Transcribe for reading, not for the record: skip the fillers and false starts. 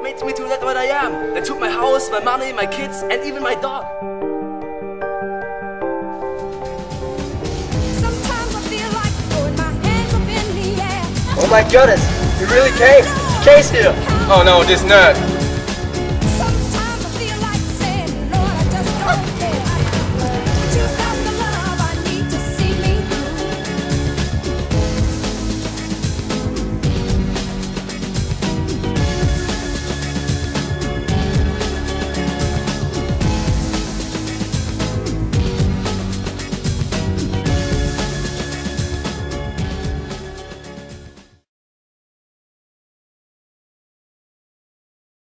made me to that what I am. They took my house, my money, my kids, and even my dog. Sometimes I feel like throwing my hands up in the air. Oh my goodness, he really came. Chase here. Oh no, this nut.